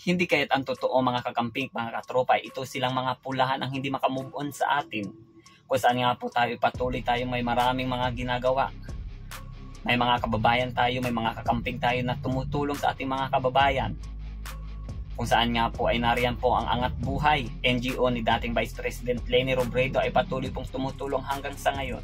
Hindi kaya't ang totoo mga kakamping, mga katropa, ito silang mga pulahan ang hindi makamove on sa atin. Kung saan nga po tayo patuloy tayo may maraming mga ginagawa. May mga kababayan tayo, may mga kakamping tayo na tumutulong sa ating mga kababayan. Kung saan nga po ay nariyan po ang Angat Buhay, NGO ni dating Vice President Leni Robredo ay patuloy pong tumutulong hanggang sa ngayon.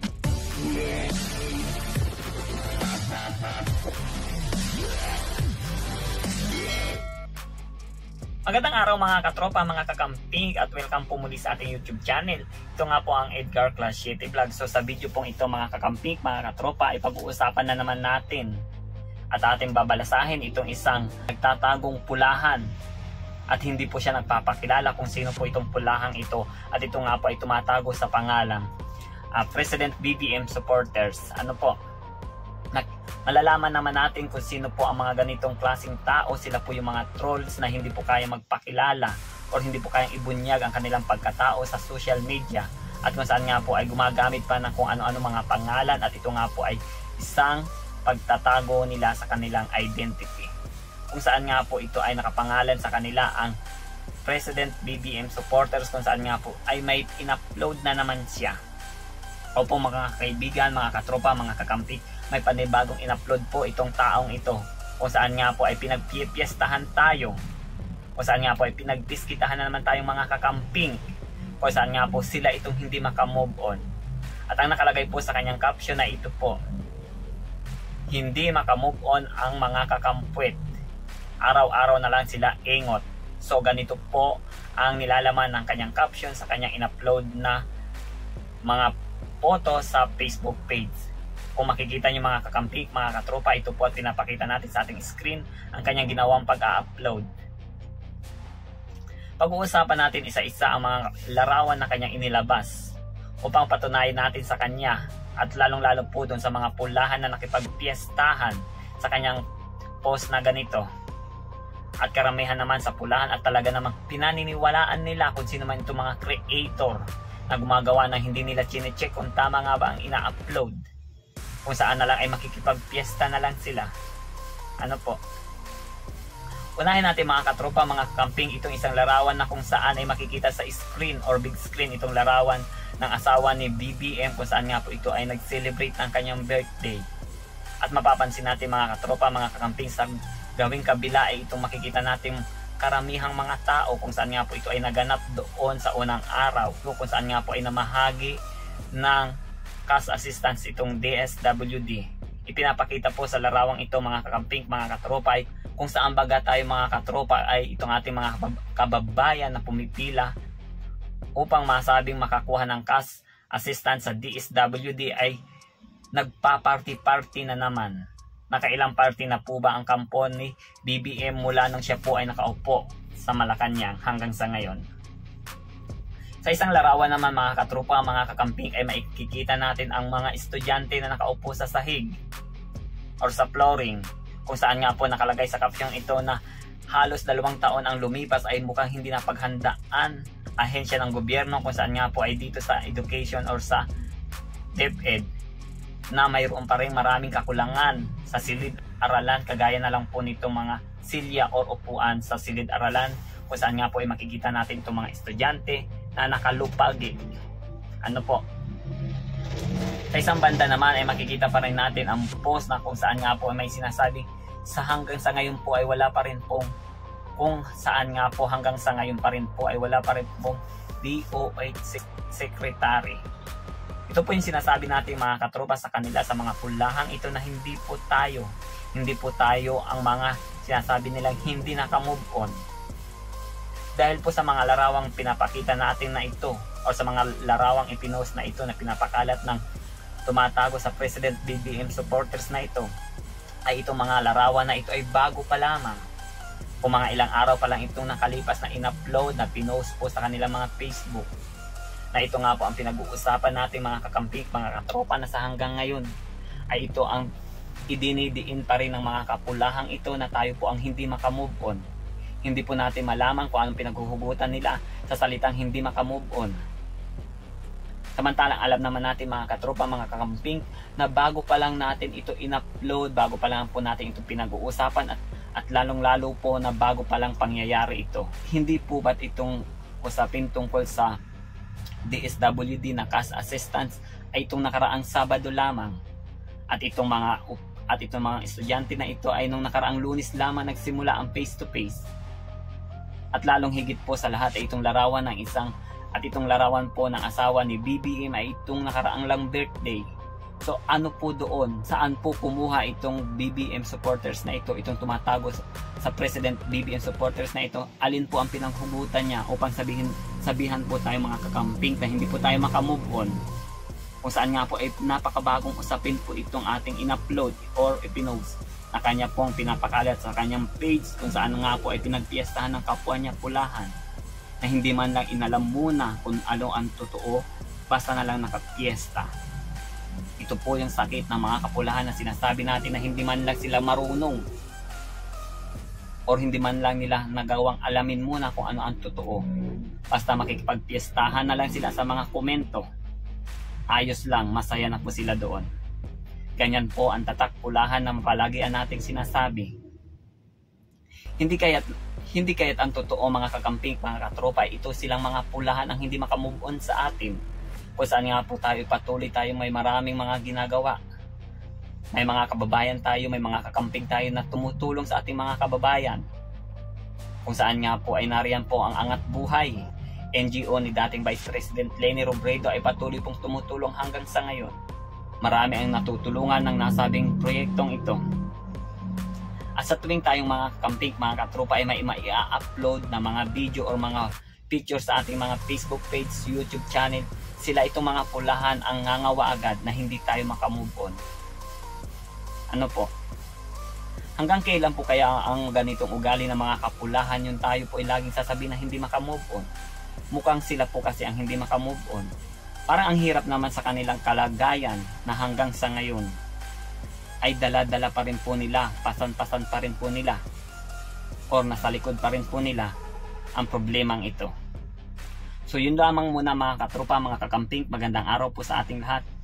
Magandang araw mga katropa, mga kakamping at welcome po muli sa ating YouTube channel. Ito nga po ang Edgar Class 7 Vlog. So sa video pong ito mga kakamping, mga katropa, ay pag-uusapan na naman natin at ating babalasahin itong isang nagtatagong pulahan at hindi po siya nagpapakilala kung sino po itong pulahang ito, at ito nga po ay tumatago sa pangalang President BBM supporters. Ano po? Malalaman naman natin kung sino po ang mga ganitong klaseng tao. Sila po yung mga trolls na hindi po kaya magpakilala or hindi po kayang ibunyag ang kanilang pagkatao sa social media, at kung saan nga po ay gumagamit pa ng kung ano-ano mga pangalan, at ito nga po ay isang pagtatago nila sa kanilang identity. Kung saan nga po ito ay nakapangalan sa kanila ang President BBM supporters, kung saan nga po ay may in-upload na naman siya. Opo mga kaibigan, mga katropa, mga kakampi, may panibagong in-upload po itong taong ito, kung saan nga po ay pinagpiestahan tayo, kung saan nga po ay pinagpiskitahan na naman tayong mga kakamping, kung saan nga po sila itong hindi makamove on. At ang nakalagay po sa kanyang caption na ito po, hindi makamove on ang mga kakampwet, araw-araw na lang sila ingot. So ganito po ang nilalaman ng kanyang caption sa kanyang in-upload na mga photo sa Facebook page. Kung makikita nyo mga kakampik, mga katropa, ito po at pinapakita natin sa ating screen ang kanyang ginawang pag-upload. Pag-uusapan natin isa-isa ang mga larawan na kanyang inilabas upang patunayan natin sa kanya, at lalong-lalo po doon sa mga pulahan na nakipagpiestahan sa kanyang post na ganito. At karamihan naman sa pulahan at talaga namang pinaniniwalaan nila kung sino man itong mga creator na gumagawa na hindi nila chine-check kung tama nga ba ang ina-upload. Kung saan na lang ay makikipagpiesta na lang sila. Ano po? Unahin natin mga katropa, mga kakamping, itong isang larawan na kung saan ay makikita sa screen or big screen itong larawan ng asawa ni BBM, kung saan nga po ito ay nag-celebrate ng kanyang birthday. At mapapansin natin mga katropa, mga kakamping, sa gawing kabila ay itong makikita natin karamihang mga tao kung saan nga po ito ay naganap doon sa unang araw, kung saan nga po ay namahagi ng cash assistance itong DSWD. Ipinapakita po sa larawang ito mga kakamping, mga katropa, ay kung saan baga tayo mga katropa ay itong ating mga kababayan na pumipila upang masabing makakuha ng cash assistance sa DSWD ay nagpa-party-party na naman. Nakailang party na po ba ang kampo ni BBM mula nung siya po ay nakaupo sa Malacanang hanggang sa ngayon? Sa isang larawan naman mga katropa, mga kakamping, ay makikita natin ang mga estudyante na nakaupo sa sahig or sa flooring, kung saan nga po nakalagay sa caption ito na halos 2 taon ang lumipas ay mukhang hindi na paghandaan ahensya ng gobyerno, kung saan nga po ay dito sa education or sa DepEd na mayroon pa rin maraming kakulangan sa silid-aralan, kagaya na lang po nitong mga silya or upuan sa silid-aralan, kung saan nga po ay makikita natin itong mga estudyante na nakalupag. Ano po? Sa isang banda naman ay makikita pa rin natin ang post na kung saan nga po ay may sinasabing sa hanggang sa ngayon po ay wala pa rin pong, kung saan nga po hanggang sa ngayon pa rin po ay wala pa rin pong DOH secretary. Ito po yung sinasabi natin mga katropa sa kanila, sa mga pulahang ito, na hindi po tayo ang mga sinasabi nilang hindi naka-move on. Dahil po sa mga larawang pinapakita natin na ito o sa mga larawang ipinost na ito na pinapakalat ng tumatago sa President BBM supporters na ito, ay itong mga larawan na ito ay bago pa lamang. Kung mga ilang araw pa lang itong nakalipas na in-upload, na pinost po sa kanilang mga Facebook, na ito nga po ang pinag-uusapan natin mga kakampik, mga katropa, na sa hanggang ngayon ay ito ang idinidiin pa rin ng mga kapulahang ito na tayo po ang hindi makamove on. Hindi po natin malaman kung anong pinaghuhugutan nila sa salitang hindi makamove on. Samantalang alam naman natin mga katropa, mga kakamping, na bago pa lang natin ito in-upload, bago pa lang po natin ito pinag-uusapan, at At lalong-lalo po na bago pa lang pangyayari ito. Hindi po ba't itong usapin tungkol sa DSWD na cash assistance ay itong nakaraang Sabado lamang, at itong mga estudyante na ito ay nung nakaraang Lunes lamang nagsimula ang face-to-face. At lalong higit po sa lahat ay itong larawan po ng asawa ni BBM ay itong nakaraang lang birthday. So ano po doon? Saan po kumuha itong BBM supporters na ito? Itong tumatago sa President BBM supporters na ito? Alin po ang pinanghugutan niya upang sabihan po tayo mga kakamping na hindi po tayo makamove on? Kung saan nga po ay napakabagong usapin po itong ating in-upload or ipinost na kanya pong pinapakalat sa kanyang page, kung saan nga po ay pinagpiestahan ng kapwa niya pulahan na hindi man lang inalam muna kung ano ang totoo, basta na lang nakapiesta. Ito po yung sakit ng mga kapulahan na sinasabi natin na hindi man lang sila marunong or hindi man lang nila nagawang alamin muna kung ano ang totoo. Basta makikipagpiestahan na lang sila sa mga komento. Ayos lang, masaya na po sila doon. Ganyan po ang tatak pulahan na mapalagian nating sinasabi. Hindi kaya't ang totoo mga kakamping, mga katropa, ito silang mga pulahan ang hindi makamove on sa atin. Kung saan nga po tayo patuloy tayo may maraming mga ginagawa. May mga kababayan tayo, may mga kakamping tayo na tumutulong sa ating mga kababayan. Kung saan nga po ay nariyan po ang Angat Buhay, NGO ni dating Vice President Leni Robredo ay patuloy pong tumutulong hanggang sa ngayon. Marami ang natutulungan ng nasabing proyektong ito. At sa tuwing tayong mga kakamping, mga katropa ay may i-upload na mga video or mga pictures sa ating mga Facebook page, YouTube channel, sila itong mga pulahan ang ngangawa agad na hindi tayo makamove on. Ano po? Hanggang kailan po kaya ang ganitong ugali ng mga kapulahan yung tayo po ay laging sasabihin na hindi makamove on? Mukhang sila po kasi ang hindi makamove on. Parang ang hirap naman sa kanilang kalagayan na hanggang sa ngayon ay dala-dala pa rin po nila, pasan-pasan pa rin po nila, or nasa likod pa rin po nila ang problemang ito. So yun lamang muna mga katropa, mga kakamping, magandang araw po sa ating lahat.